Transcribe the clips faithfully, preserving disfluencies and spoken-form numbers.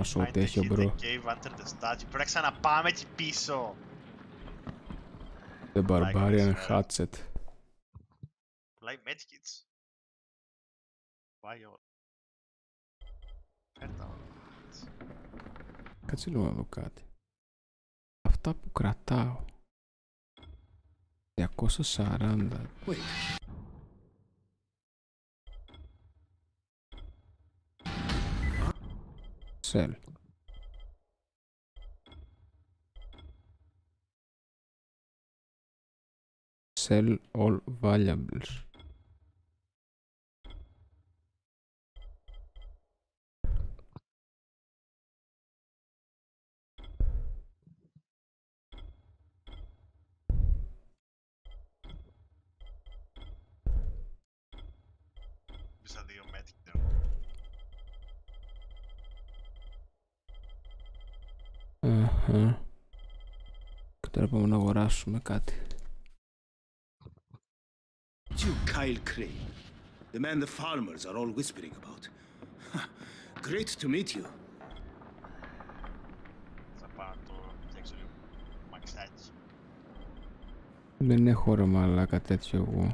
σκάσω ό,τι έχει ο μπρο. Πρέπει να ξαναπάμε εκεί πίσω. The Barbarian Hatchet. Πουλάει medkits. Πάει όλα. Φέρτα όλα. Κάτσε λίγο να δω κάτι. Αυτά που κρατάω. διακόσια σαράντα. Sell. Sell all valuables. Bisa δύο μέτρια. Αχα. Και τώρα πάμε να αγοράσουμε κάτι. You, Kyle Cray, the man the farmers are all whispering about. Great to meet you. Θα πάω να το φτιάξω λίγο μαξάκι. Δεν έχω ρε μαλάκα τέτοιο εγώ.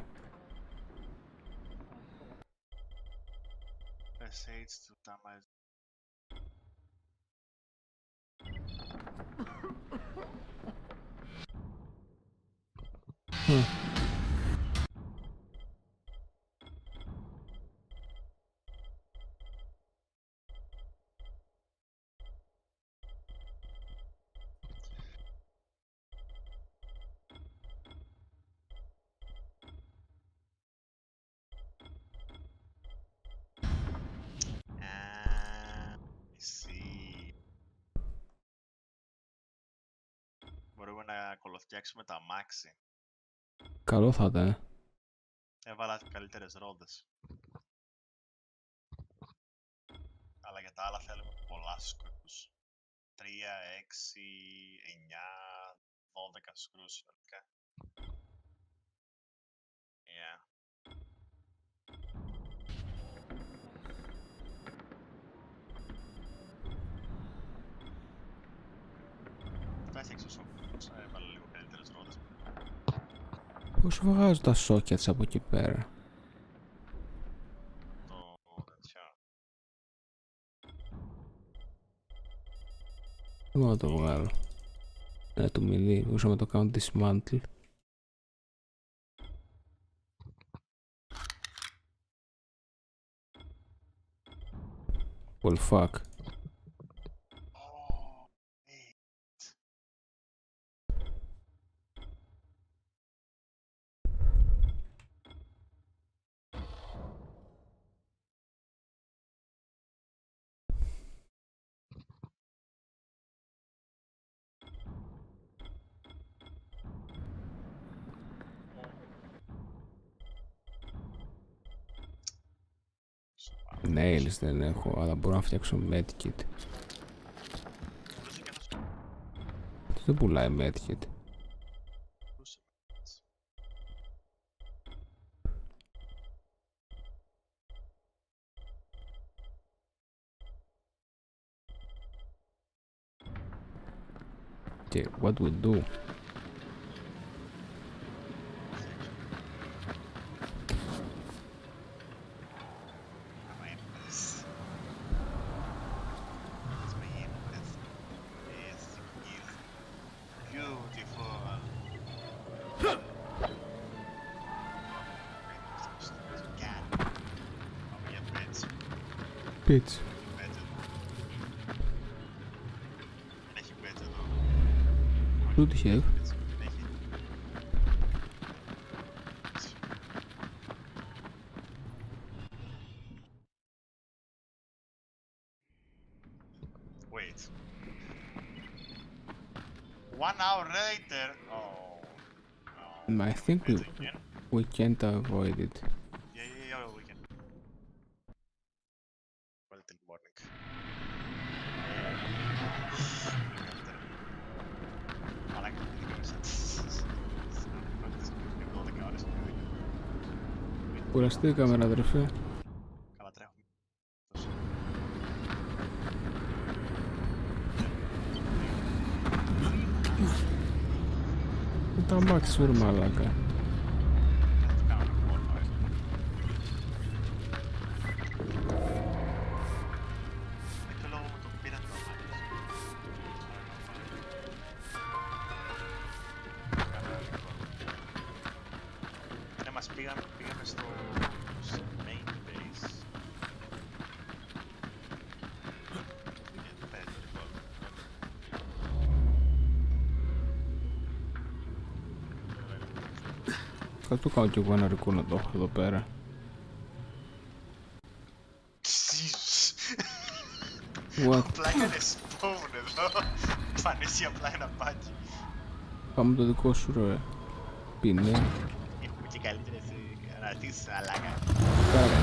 Πες έτσι του ταμάζ. Μπορούμε να κολοφτιάξουμε τα αμάξι. Καλό θα ήταν, ε. Έβαλα καλύτερες ρόδες. Αλλά για τα άλλα θέλουμε πολλά σκρούς. τρία, έξι, εννιά, δώδεκα σκρούς βασικά. Yeah. Θα έφτιαξε σόκετς, έβαλα λίγο καλύτερες ρόδες. Πώς βγάζω τα σόκετς από εκεί πέρα? Το τέτοιο. Δεν μπορώ να το βγάλω. Ναι, το μιλεί, μπορούσα να το κάνω dismantle. Well, fuck. Nails δεν έχω, αλλά μπορώ να φτιάξω medkit. Δεν πουλάει medkit. Okay, what we do? Πίτς. Δεν έχει πέτσα εδώ. What do you have? Wait. One hour later. Oh. No. I think we, we can't avoid it. Yeah, yeah, yeah, we can. Well, till morning. Μαλάκα, δεν έκανες έτσι. δώδεκα ώρες. Κουραστήκαμε, αδερφέ. Καλά τρέχουμε. Με τα αμάξι σου ρε μαλάκα. Θα το κάνω κι εγώ ένα ρεκό να το έχω εδώ πέρα. What? Απλά έκανε spawn εδώ. Φανέσει απλά ένα μπάκι. Πάμε το δικό σου ρε. Πίνε. Έχουμε και καλύτερες αναρτήσεις, αλάκα. Κάρα.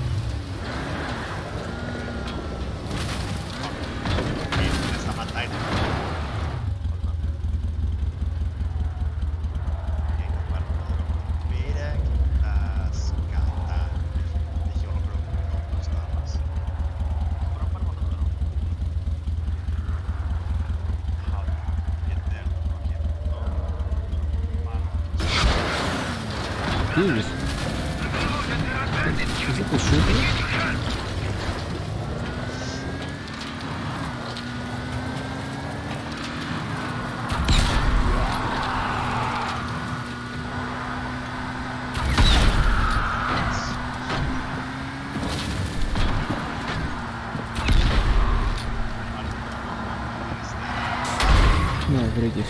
Δεν σταματάει το Τι είδες? Είσαι το σούπερ? Ναι, βρήκες.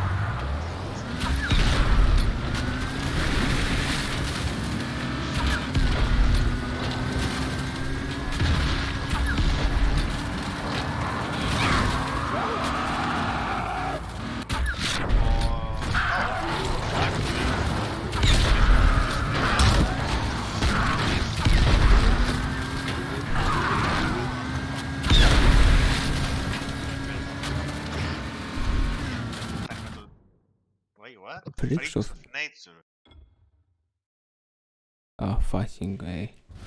Freaks of nature. Ah, fucking gay.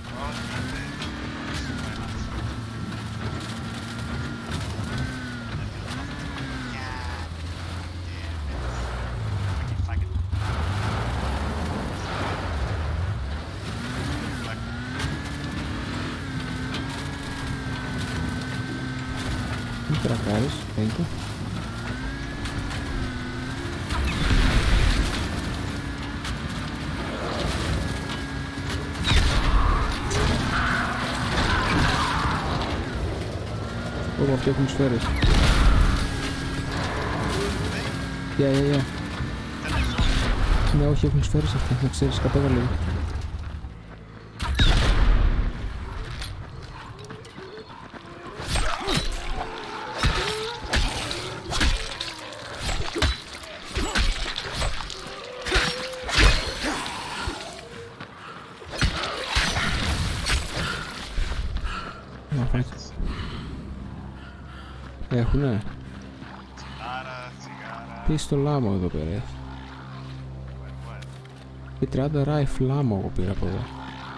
Τι τρακάρεις, thank you. Ω, αυτοί έχουν σφαίρες. Γεια, γεια, γεια. Ναι, όχι, έχουν σφαίρες αυτοί, να ξέρεις, κατέβα λίγο. Να φάει. Έχουνε. Τσιγάρα, τσιγάρα. Τι στο λάμο εδώ πέρα. Και τριάντα ράιφ λάμο εγώ πήρα από εδώ.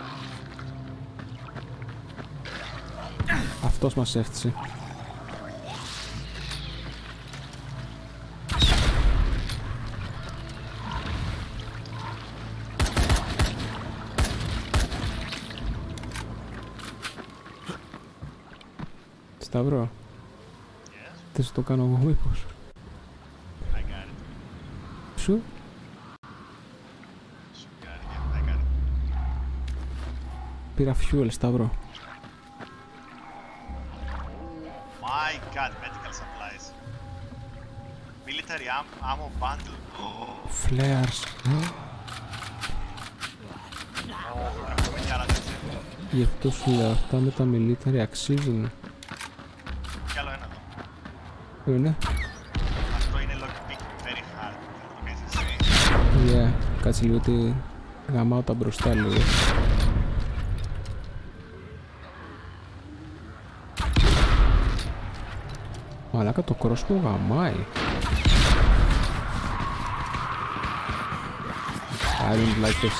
Αυτός μας έφτιασε. Σταυρό. Θες να το κάνω εγώ μήπως? I got it. Σου? Σου got it, yeah, I got it. Πήρα fuel, Σταυρό. My god, medical supplies. Military am ammo bundle. Flares. Έχουμε κι άλλα τέτοια. Γι' αυτό σου λέω, αυτά με τα military αξίζουν. Κι άλλο ένα εδώ. Είναι. Αυτό είναι lockpick very hard. Θα το κάνεις εσύ. Yeah, κάτσε λίγο ότι γαμάω τα μπροστά λίγο. Μαλάκα το κρόσπο γαμάει. I don't like this.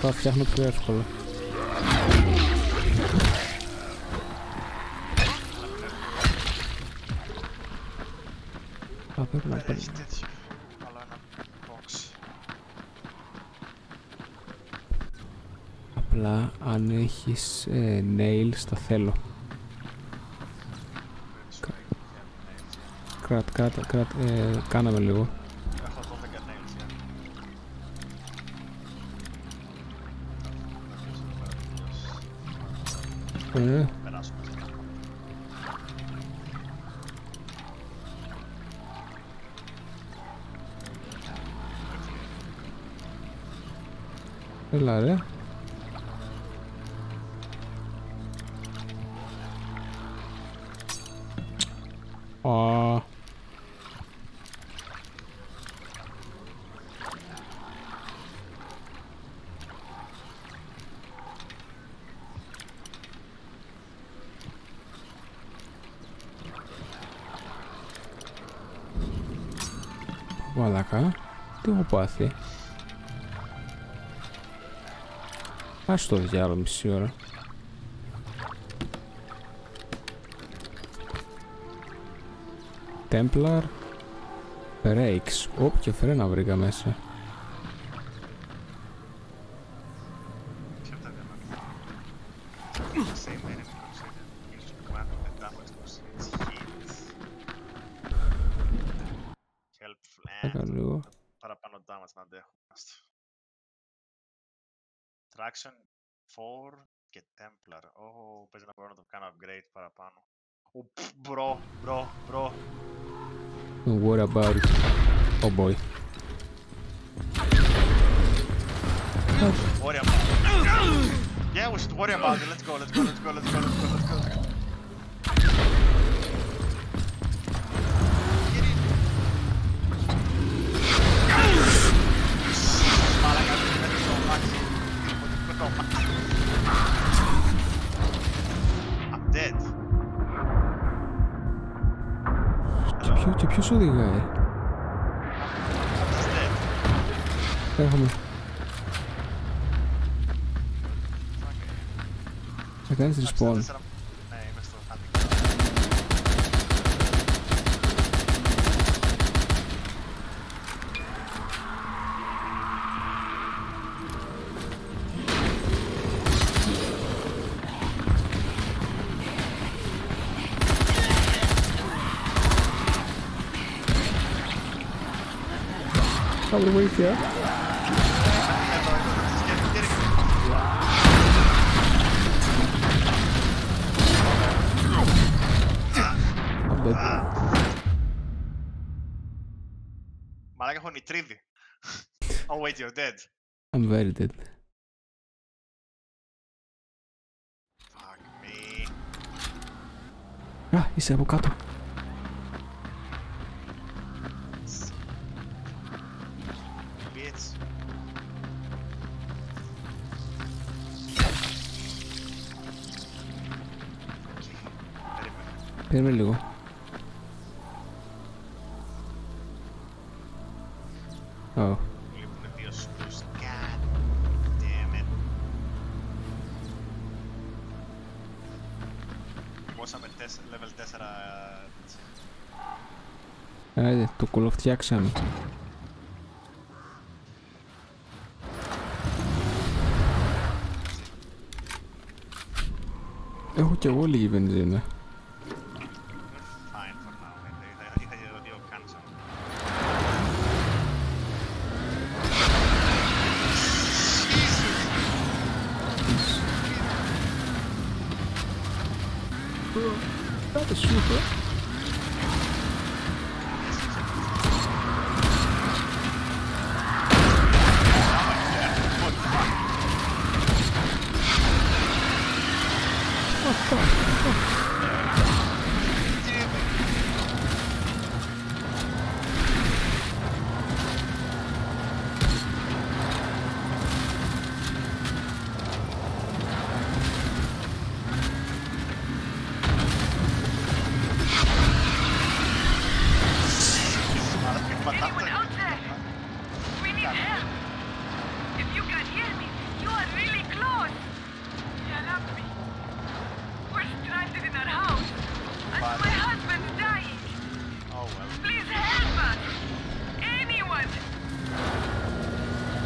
τα φτιάχνω πιο εύκολα. Α, πρέπει να παίρνω. Έχει τέτοιο. Άλλο ένα box. Απλά αν έχεις ε, nails τα θέλω. Κράτ, κράτ, κράτ, ε, κάναμε λίγο. Έχω δώδεκα nails, yeah. Ε, Περάσουμε. έλα ρε. Α, μαλάκα, τι έχω πάθει. Ας το διάλογο μισή ώρα. Templar Brakes. Όπ, και φρένα βρήκα μέσα. Ποιο τα διαμάτια. Same enemy consider. Use weapon and damage to its heat. Helpful Θα κάνω λίγο. παραπάνω damage να αντέχω. Traction four και Templar. Ω, παίζει να μπορώ να το κάνω upgrade παραπάνω. Μπρο, μπρο, μπρο. Don't worry about it. Oh boy. Worry about it. Yeah, we should worry about it. Let's go, let's go, let's go, let's go, let's go, let's go. Let's go. Get in. Μαλάκα, δεν είναι το μάξι. Το μάξι. I'm dead. Και, ποιο, και ποιος οδηγάει. I'm dead. Έρχομαι. Θα κάνεις respawn. Ναι, είμαι στο hunting. Κάπου βοήθεια. I'm dead. Μαλάκα, έχω νητρίδι. Oh wait, you're dead. I'm very dead. Fuck me. Α, είσαι από κάτω. Bitch. Περίμενε. Περίμενε λίγο. Ω, Μου λείπουν δύο σκούς. God damn it. Πόσα με level τέσσερα. άιντε, το κολοφτιάξαμε. Έχω κι εγώ λίγη βενζίνα. Fine for now. Είχα- Είχα και δύο κάνσο. That is super.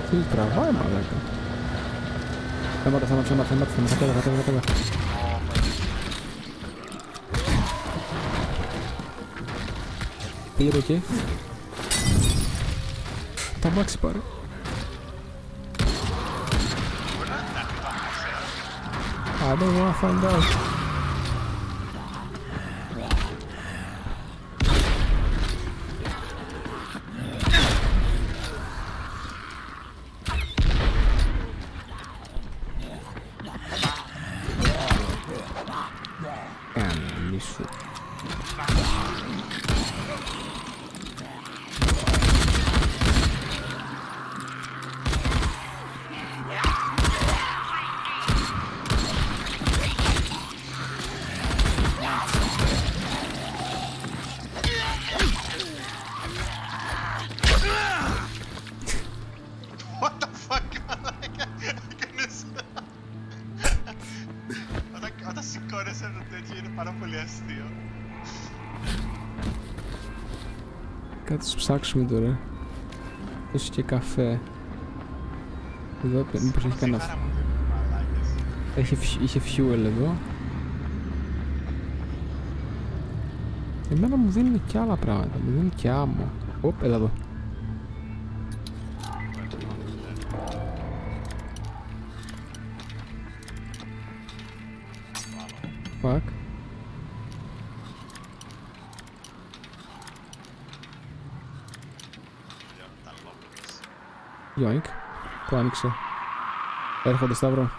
Τι τραβάει μαλάκα. Θέματα, θέματα, θέματα, θέματα, θέματα, κατέβα, κατέβα, κατέβα. Πήγε εκεί. Τα μάξι πάρε. I don't wanna find out. Μισού. What the fuck, έκανες... Όταν, όταν σηκώνεσαι από το τέτοιο είναι πάρα πολύ αστείο. Κάτι σου ψάξουμε τώρα. Δώσε και καφέ. Εδώ μήπως έχει κανένα... Σιγάρα μου δίνουν μαλάκες. Έχει, φι- είχε fuel εδώ. Εμένα μου δίνουν και άλλα πράγματα. Μου δίνουν και άμμο. Οπ, έλα εδώ. Fuck. Τα λόγκες. Yoink. Το άνοιξε. Έρχονται, Σταύρο.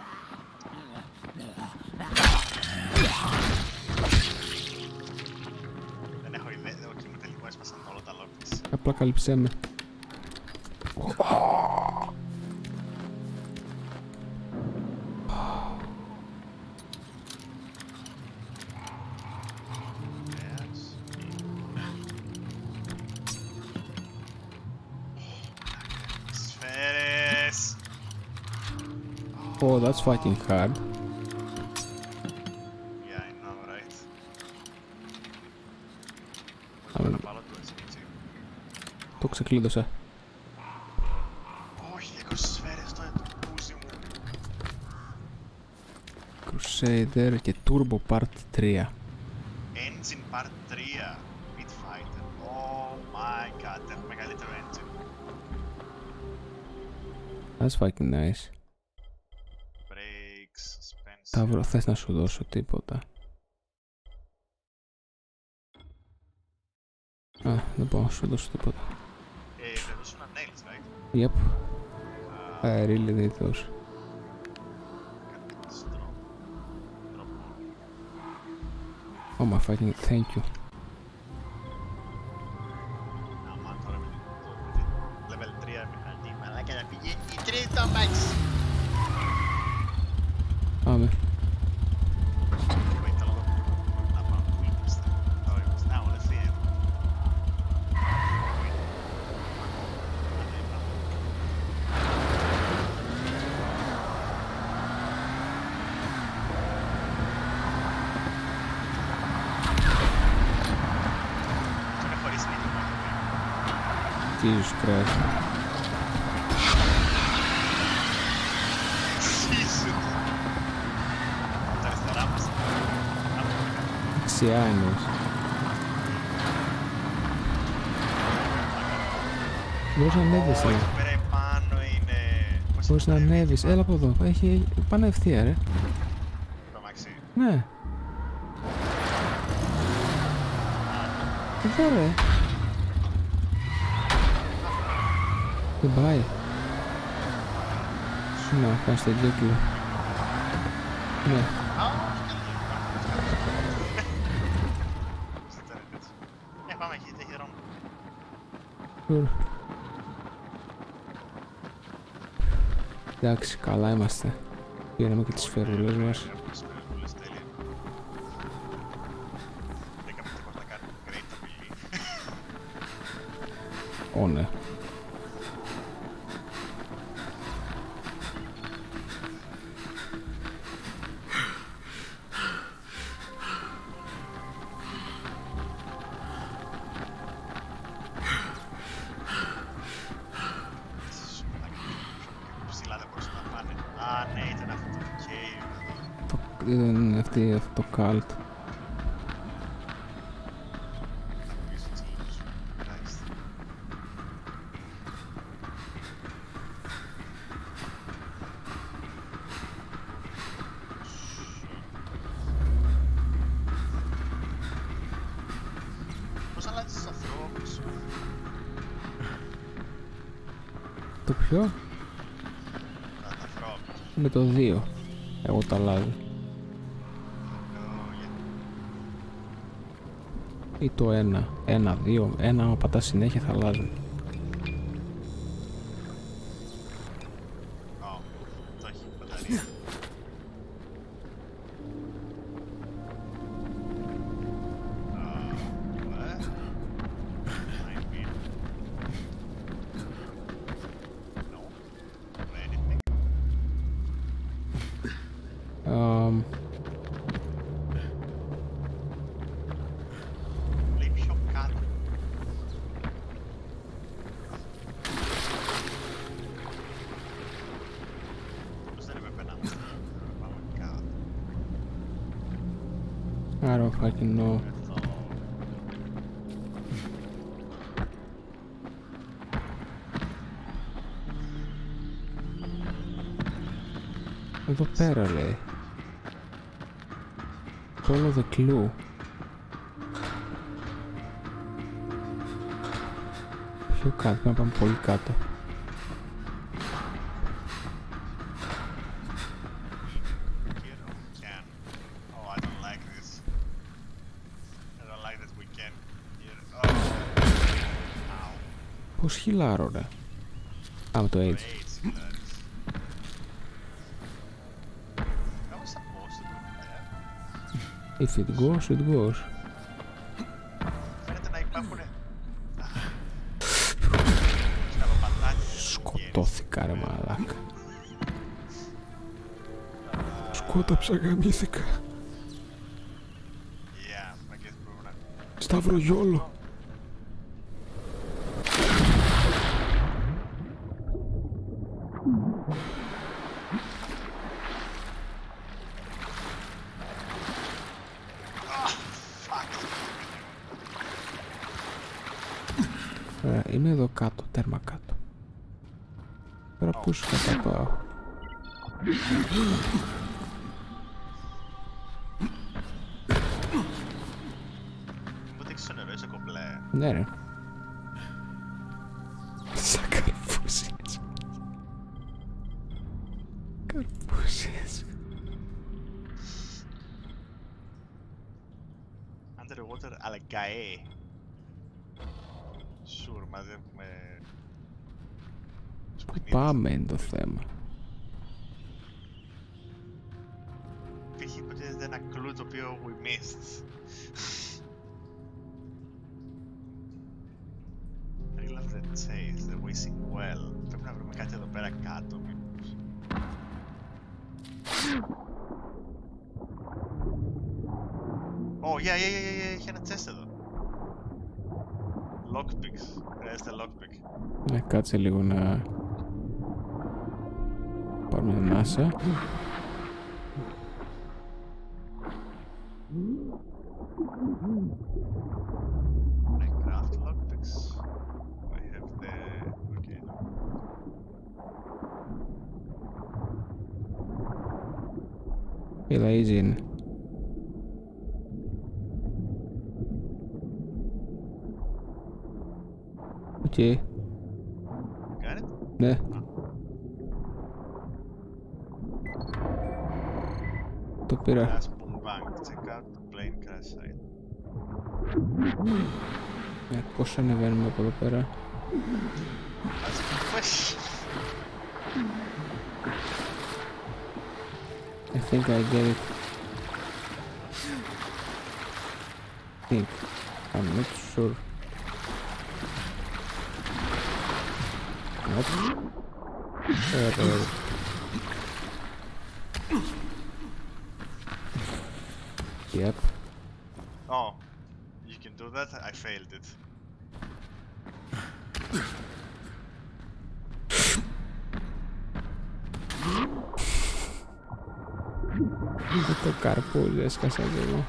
Δεν έχω ιδέα, όχι μου τελικό έσπασαν όλα τα λόγκες. Απλά καλύψέ με. Σφαίρες! Oh, that's fucking hard. Yeah, I know, right? Άμα- Να βάλω το έτσι, έτσι. Το ξεκλείδωσα. Όχι, είκοσι σφαίρες στο πούσι μου. Crusader και Turbo Part τρία. Engine Part τρία. Pit Fighter. Oh my god, έχω μεγαλύτερο engine. That's fucking nice. Brakes, suspension. Σταύρο, θες να σου δώσω τίποτα? Α, δεν μπορώ να σου δώσω τίποτα. Ε, θα δώσω ένα nails, right? Yep, Uh, I really did those. κάτι strong. Drop more. Oh my fucking thank you. Άμα τώρα με το level τρία μηχανή, μαλάκα να πηγαίνει τρίτο αμάξι. Πάμε. Wait, άλλο. Να πάω που είμαστε. Τώρα είμαστε. Α, όλα θεία. Είναι χωρίς μήνυμα. Jesus Christ. Jesus. Τα αριστερά μας. Δεξιά εννοείς. Μπορείς να ανέβεις, Ω, ρε. εκεί πέρα επάνω είναι... Πώς Μπορείς να είναι το ανέβεις. Έλα από εδώ. Έχει... Πάνε ευθεία, ρε. Το αμάξι. Ναι. Εδώ, ρε. Δεν πάει. Σου να κάνεις τον κύκλο. Ναι. Α, όχι, δεν Ε, πάμε εκεί, δεν χαιρόμαι. Sure. Εντάξει, καλά είμαστε. Πήραμε και τις φερούλες μας. Ω, ναι. δεν είναι αυτή, αυτό το καλτ. Πώς αλλάζεις τους ανθρώπους? Το ποιο? Τα ανθρώπους. Με το δύο. Εγώ τα αλλάζω. Ή το ένα. Ένα, δύο. Ένα, άμα πατάς συνέχεια θα αλλάζουν. Ω, το έχει μπαταρία. Αμ, Λέει πιο κάτω. Πώς δεν έπρεπε να είμαστε? Πάμε κάτω. I don't fucking know. Εδώ. Εδώ πέρα λέει. Follow the clue. Πιο κάτω, πρέπει να πάμε πολύ κάτω. Here we can. Oh, I don't like this. I don't like that we can. Here. Oh. Ow. Πώς χιλάρω ρε. Α, με το H. Great, hilarious. How was supposed to do there? If it goes, it goes. Φαίνεται να υπάρχουν... Σκαλοπατάκι. Σκοτώθηκα ρε μαλάκα. Σκόταψα, γαμήθηκα. Yeah, I guess πρέπει να... Σταυρογιόλο. Ωραία, είμαι εδώ κάτω, τέρμα κάτω. Τώρα πού σου θα πάω? Μου δείξεις το νερό, είσαι κομπλέ. Ναι ρε. Σαν καρπούσες. Καρπούσες. Underwater algae. Sure, μαζεύουμε... Πού πάμε είναι το θέμα. Υπήρχε υποτίθεται ένα κλου το οποίο we missed. I love the chase, the wishing well. Πρέπει να βρούμε κάτι εδώ πέρα κάτω, μήπως. Oh, yeah, yeah, yeah, yeah, yeah, είχε ένα chest εδώ. Lockpicks. Χρειάζεται lockpick. Ναι, κάτσε λίγο να... Πάρουμε την άσα. I craft lockpicks. I have the... Okay. Έλα, easy είναι. Οκ. Got it? Ναι. Το πήρα. Last boom bang. Check out the plane crash site. Ναι, πώς ανεβαίνουμε από εδώ πέρα? That's a good question. I think I get it. Think. I'm not sure. Nope. Error. Yep. Oh, you can do that? I failed it. Με το καρπούζι έσκασα κι εγώ.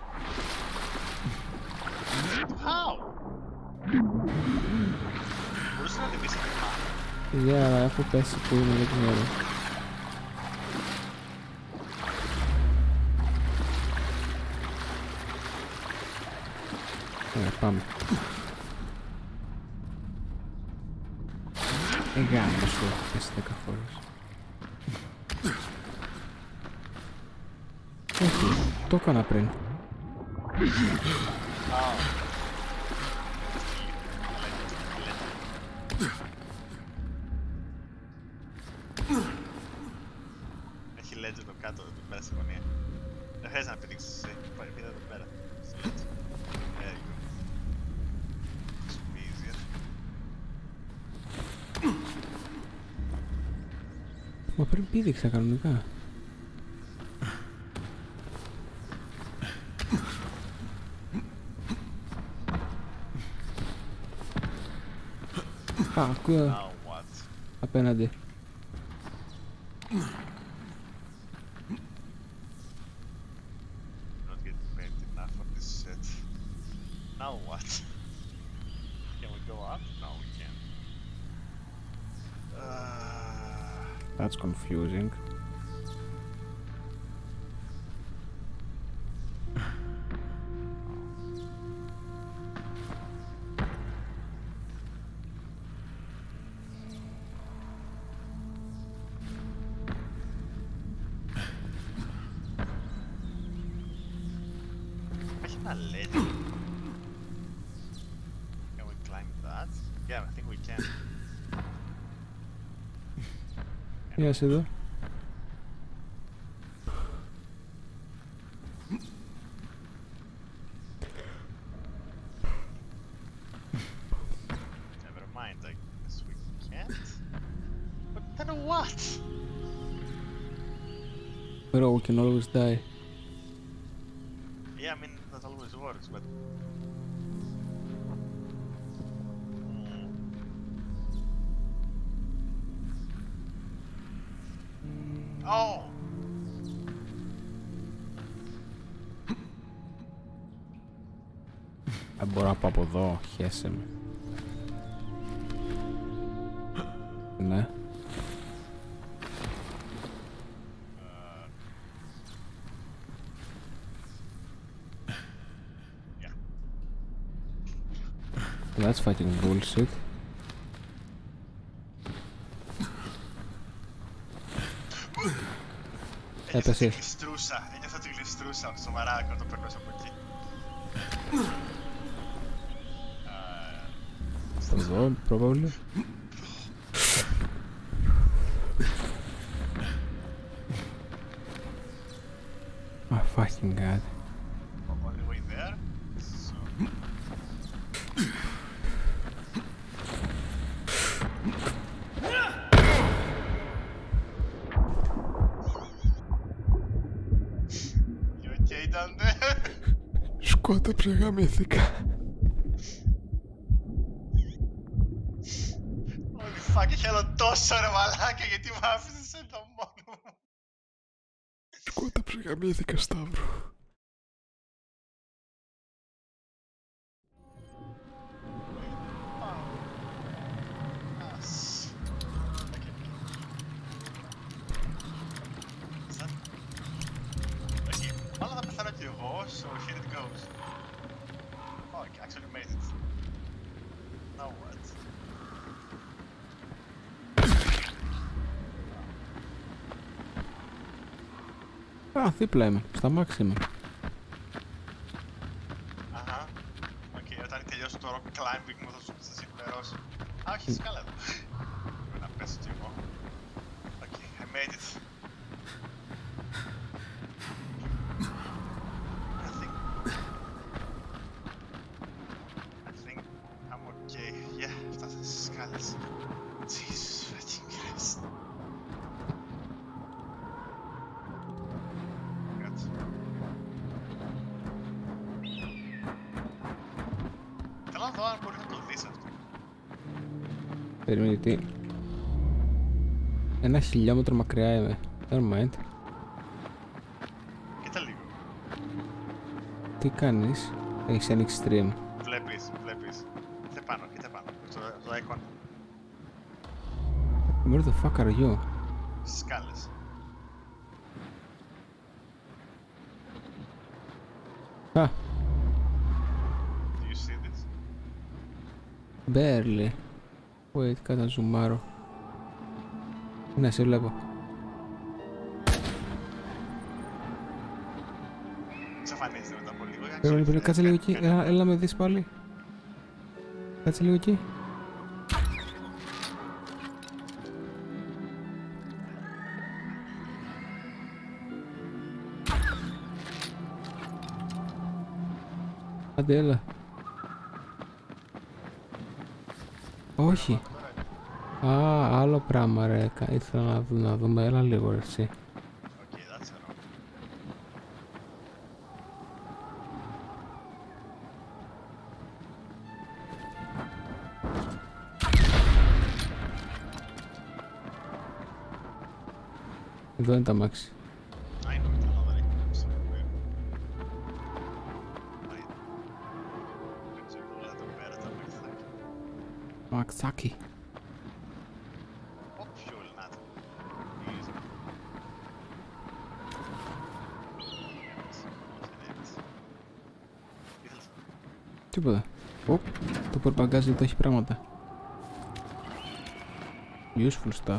How? Μπορούσε να ανεβείς αυτό. Για αλλά έχω πέσει που είναι, δεν ξέρω. Ωραία, πάμε. Εγάμω σου έχω πέσει δέκα φορές. Όχι, το έκανα πριν. Έχει legend εδώ κάτω, εδώ πέρα στη γωνία. Δεν χρειάζεται να πηδήξεις εσύ, πάρει πήδα εδώ πέρα. Στο legend. There you go. Should be easier. Μα πριν πήδηξα κανονικά. Α, ακούω Now what? απέναντι. Not getting paid enough for this shit. Now what? Can we go up? No, we can't. Uh, That's confusing. Έχει ένα legend. Can we climb that? Yeah, I think we can. Για σε εδώ. Never mind, I guess we can't. But then what? Bro, we can always die. Yeah, I mean, that always works, but... Hmm. Oh! Δεν μπορώ να πάω από εδώ, χέσε με. Ναι. Yeah. That's fucking bullshit. Έπεσε. Ένιωθα τη γλιστρούσα, ένιωθα τη γλιστρούσα, σοβαρά όταν το περνούσα από εκεί. Στο εδώ, probably. Oh fucking god. On the way there, so... You okay down there? Σκόταψε, γαμήθηκα. Holy fuck, είχε άλλο τόσο ρε μαλάκα, γιατί μ' άφησες εδώ μόνο μου. Σκόταψε, γαμήθηκα, Σταύρο. Ας. Όχι, μάλλον θα πεθάνω κι εγώ, so here it goes. Oh, I actually made it. Now what? Α, δίπλα είμαι, στα μάξιμα. Αχα. Οκ, όταν τελειώσω το rock climbing μου θα σου θα συμπληρώσω. Α, όχι, είσαι καλά εδώ. Πρέπει να πέσω κι εγώ. Οκ, I made it. I think... I think I'm okay. Yeah, φτάσα στις σκάλες. Jesus fucking Christ. Κάτσε. Θέλω να δω αν μπορεί να το δεις αυτό. Περίμενε τι. Ένα χιλιόμετρο μακριά είμαι. Never mind. τι κάνεις? Έχεις ανοίξει stream? Βλέπεις, βλέπεις. Κοίτα πάνω, κοίτα πάνω. Στο, στο icon. Where the fuck are you? Στις σκάλες. Α, Do you see this? barely. Wait, κάτα ζουμάρω. Ναι, σε βλέπω. Εξαφανίζεται μετά από λίγο. Πρέπει, πρέπει, κάτσε λίγο εκεί. Έλα, έλα με δεις πάλι. Κάτσε λίγο εκεί. Άντε, έλα. Όχι. Α, άλλο πράγμα ρε. Ήθελα να, δω, να δούμε. Έλα λίγο ρε εσύ. Okay, that's wrong. Εδώ είναι τα μάξι. I know, another icon. So weird. Δεν ξέρω όλα εδώ πέρα τα μαξάκια. Μαξάκι. Ω, fuel, να το. Easy. Τι θέλεις? Τίποτα. Οπ, το πορπαγκάζ εδώ έχει πράγματα. Useful stuff.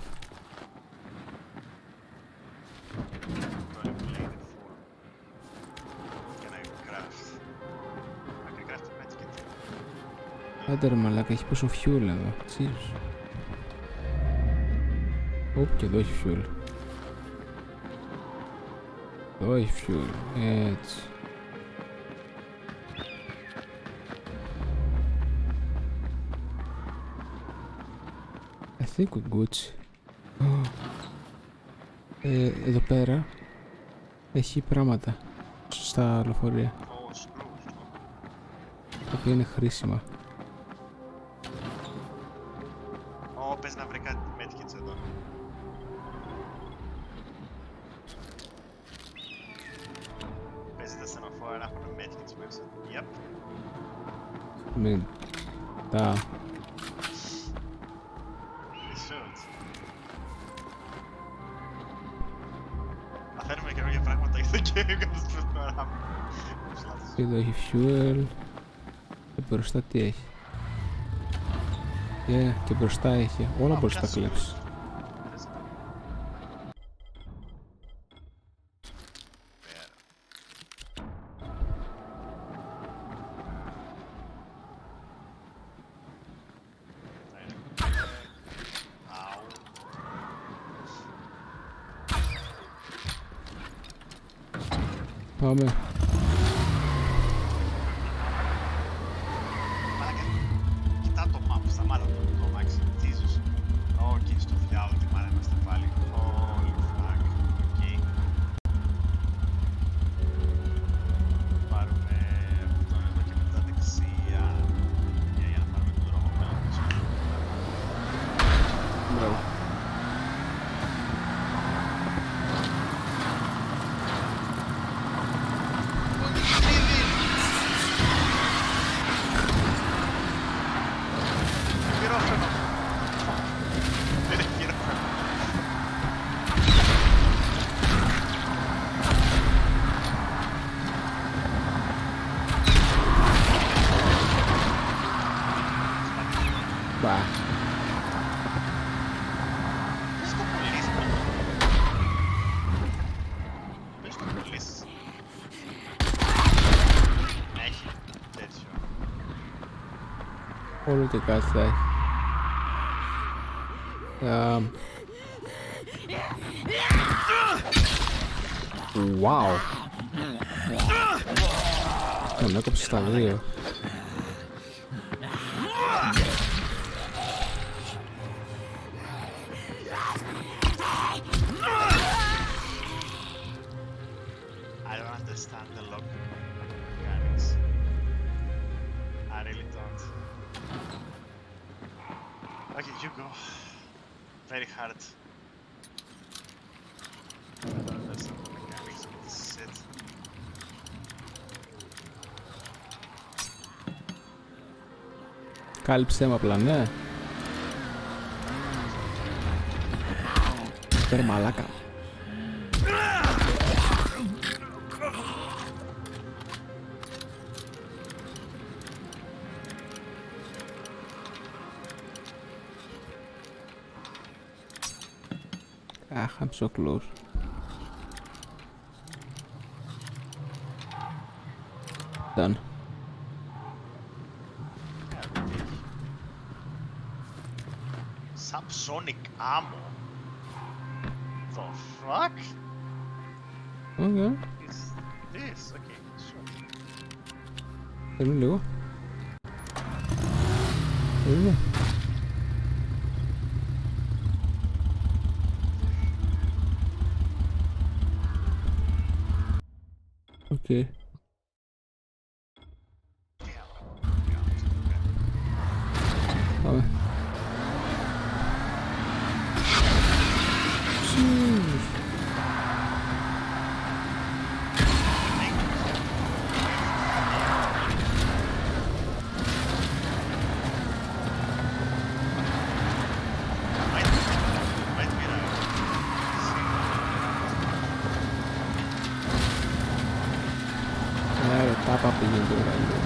Manipulated form. Can I craft? I can craft a medkit. Άντε ρε μαλάκα, έχει πόσο fuel εδώ. Jesus. Οπ, και εδώ έχει fuel. Εδώ έχει fuel. Έτσι. I think we're good. Oh. Ε, εδώ πέρα έχει πράγματα στα λεωφορεία, Oh, screws. τα οποία είναι χρήσιμα. Ω, πες να βρει κάτι medkits εδώ. Παίζει τα στενοφόρα να έχουν medkits μέσα. Yep. Μην τα... They should. Μαθαίνουμε καινούργια πράγματα για το game κατά στην προσφορά μου. Εδώ έχει fuel. Και μπροστά τι έχει? Yeah, και μπροστά έχει. Όλα μπορείς να τα κλέψεις. Πάμε. Κοιτά το map, σταμάτα το το αμάξι. Jesus. Ω, εκεί στο διάλογο τι μάνα είμαστε πάλι. Holy fuck. Οκ. Πάρουμε αυτόν εδώ και μετά δεξιά. Για για να πάρουμε τον δρόμο πέρα πίσω. Μπράβο. Χειρόφρενο. Δεν είναι χειρόφρενο. Μπα. Πες το πουλήσεις. Πες το πουλήσεις. Έχει τέτοιο. Όλο και κάτι θα έχει. Um. Wow. Τον έκοψε στα δύο. I don't understand the lock mechanics. I really don't. Okay, you go. Very hard. I don't understand the mechanics of this shit. Κάλυψέ με απλά, ναι. Πέρα μαλάκα. Ach, I'm so close. Done. Subsonic ammo. The fuck Okay. is this? Okay, sure. Περίμενε λίγο. Περίμενε. Οκ. Okay. Πάμε. Τάπα πήγαινε το γράμμα.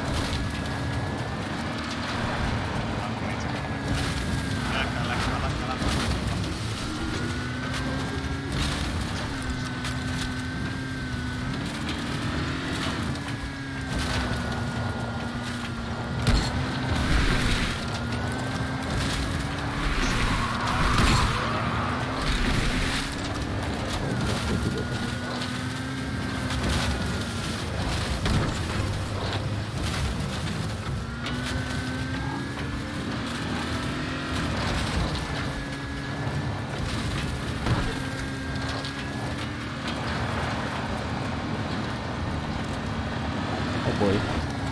Oh boy.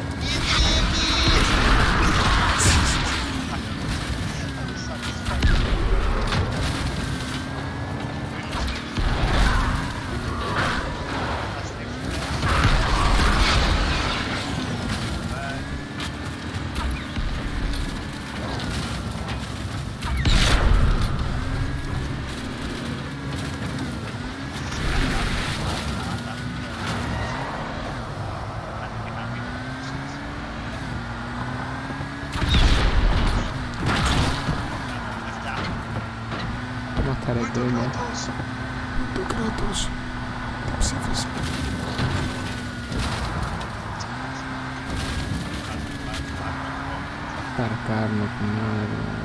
Καραγκόνια. Το κράτος τα ψήφισε. Παρκάρνω την ώρα.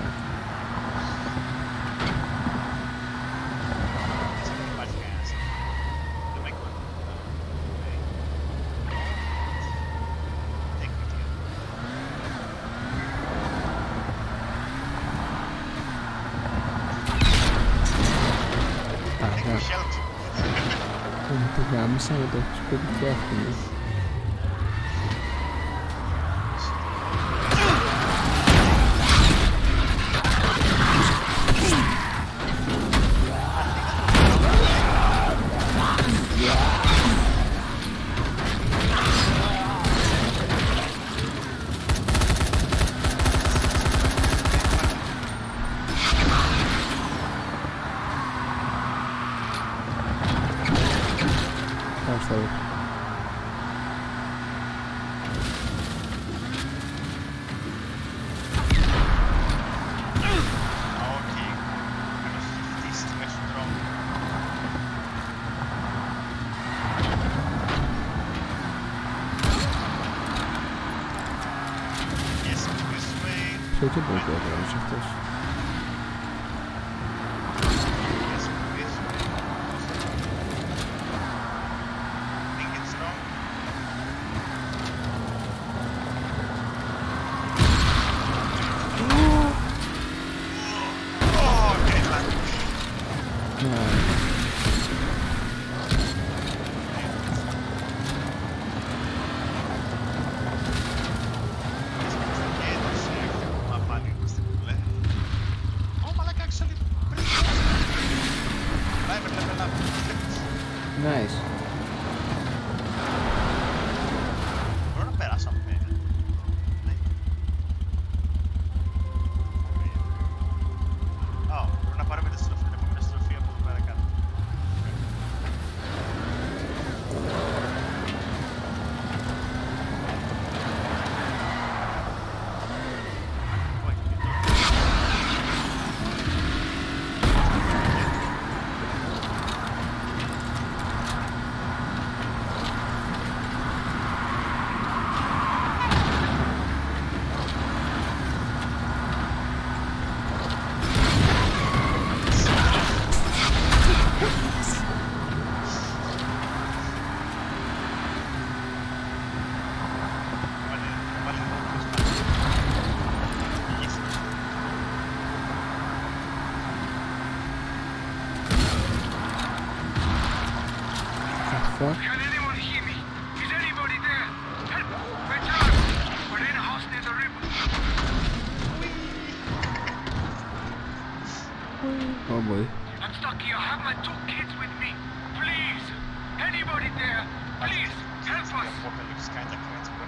Το γάμισα με το σπίτι και έφυγε. Ποιο και μπορεί να κάνεις αυτός. Nice. Μπορώ να περάσω από μένα. fuck? Can anyone hear me? Is anybody there? Help! We're trapped! We're in a house near the river. Oh boy. I'm stuck here. I have my two kids with me. Please! Anybody there? Please! Help us! Apocalypse kinda credible.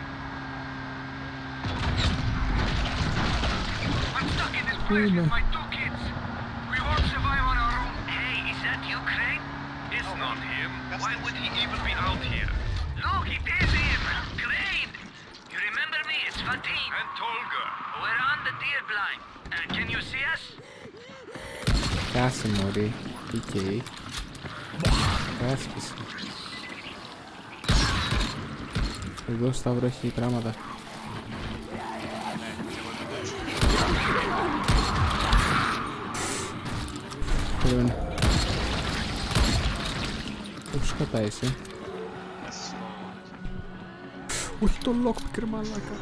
I'm stuck in this place with my two kids. We won't survive on our own. Hey, is that you, Crane? It's Oh, not him. that's Why not would he him. even be out here? Look, it is him! Crane! You remember me? It's Fatin. And Tolga. We're on the deer blind. Uh, can you see us? Κάσε μωρή. Τι καίει. Κάσπισε. Εδώ Σταύρο έχει πράγματα. Περίμενε. Πώς κατά είσαι? Όχι το lockpick, μαλάκα.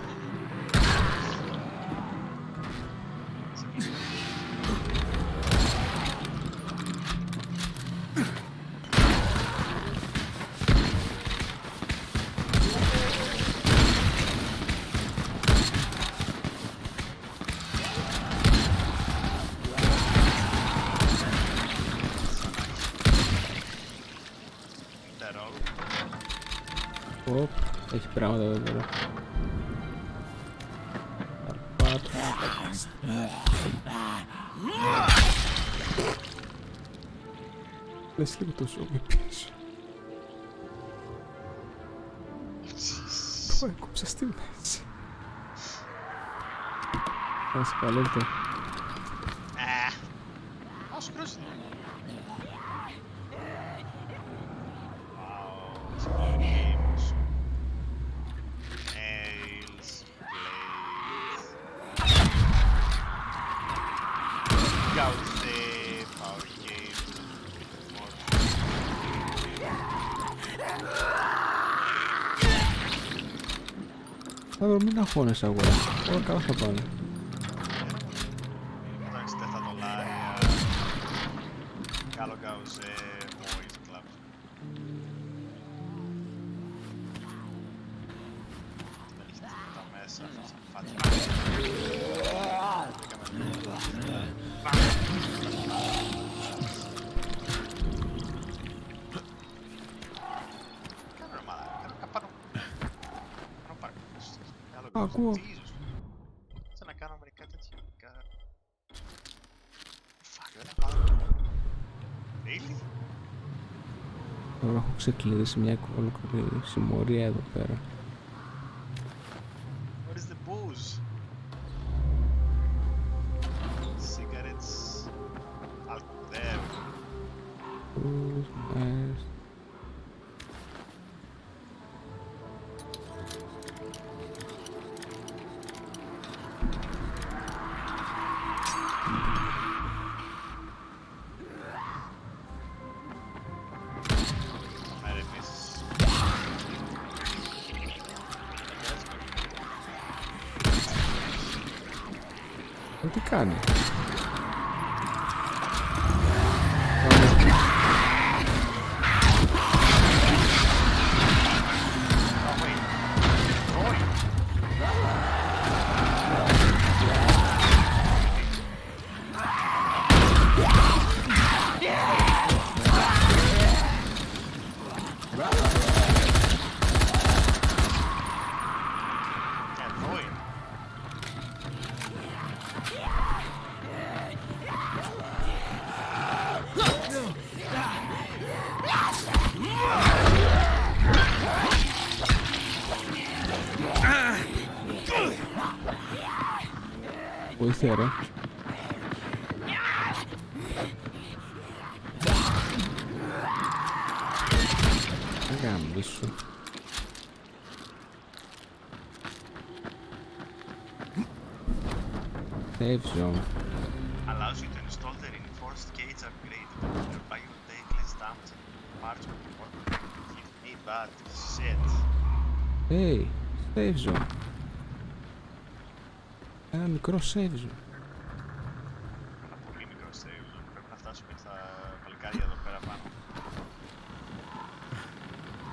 Οπ, έχει πράγματα εδώ πέρα. Λες λίγο το ζώμι πίσω. Το έκοψα στη μέση. Ας παλέτε. Ας κρούσει. Σταύρο, μην αγχώνεσαι αγορά. Όλα καλά θα πάνε. Εντάξει, τέσσερα δολάρια. Καλό καουζέ, μόλις κλαμπ. Δεν έχει τίποτα μέσα, θα φάτε. Ακούω. Σαν να κάνω μερικά τέτοια. Φακ, δεν έχω. Really? Τώρα έχω ξεκλειδίσει μια ολόκληρη συμμορία εδώ πέρα. What is the booze? Cigarettes. Alcohol there. Booze, nice. Τι κάνει? Βοήθεια ρε. Γαμίσου. Save zone. Allows you to install the reinforced gates upgrade whereby you take less damage and parts of the weapon. Give me bad shit. Hey, save zone. Ένα μικρό save zone. Ένα πολύ μικρό save zone. Πρέπει να φτάσουμε στα βαλκάρια εδώ πέρα πάνω.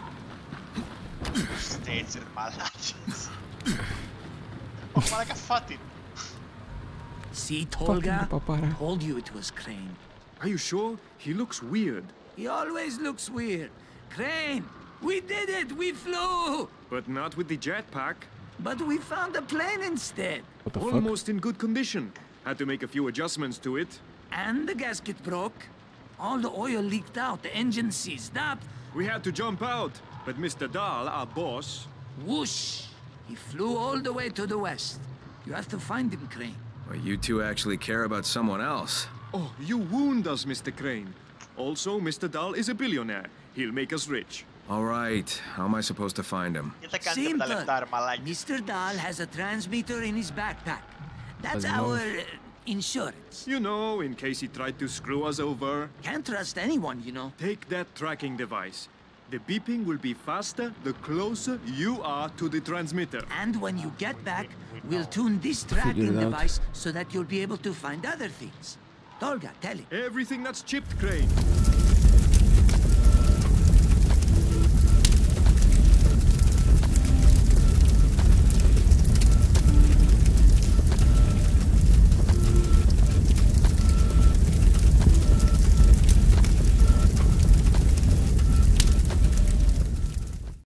έτσι ρε μαλάκες. Όχι μαλάκα φάτη. See, Tolga? papara. Told you it was Crane. Are you sure? He looks weird. He always looks weird. Crane, we did it! We flew! But not with the jetpack. But we found a plane instead. What the fuck? Almost in good condition. Had to make a few adjustments to it. And the gasket broke. All the oil leaked out. The engine seized up. We had to jump out. But Mister Dahl, our boss... Whoosh! He flew all the way to the west. You have to find him, Crane. Well, you two actually care about someone else. Oh, you wound us, Mister Crane. Also, Mister Dahl is a billionaire. He'll make us rich. All right, how am I supposed to find him? Γιατί τα κάνετε με τα λεφτά ρε Simple. μαλάκες. Mister Dahl has a transmitter in his backpack. That's As our long- uh, insurance. You know, in case he tried to screw us over. Can't trust anyone, you know. Take that tracking device. The beeping will be faster the closer you are to the transmitter. And when you get back, we'll tune this tracking it out. device so that you'll be able to find other things. Tolga, tell him. Everything that's chipped, Crane.